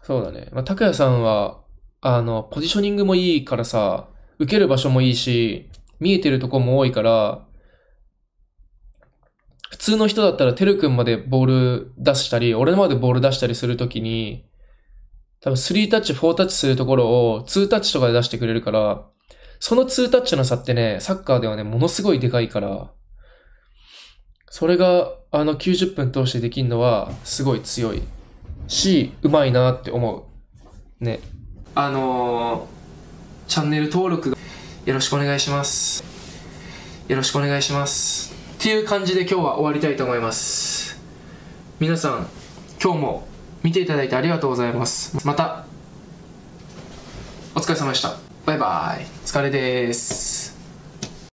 そうだね。まあ、拓也さんは、ポジショニングもいいからさ、受ける場所もいいし、見えてるとこも多いから、普通の人だったらてるくんまでボール出したり、俺までボール出したりするときに、多分3タッチ、4タッチするところを2タッチとかで出してくれるから、その2タッチの差ってね、サッカーではね、ものすごいでかいから、それが90分通してできるのはすごい強いし、うまいなって思う。ね。チャンネル登録よろしくお願いします。よろしくお願いします。っていう感じで今日は終わりたいと思います。皆さん、今日も見ていただいてありがとうございます。また、お疲れ様でした。バイバイ。お疲れです。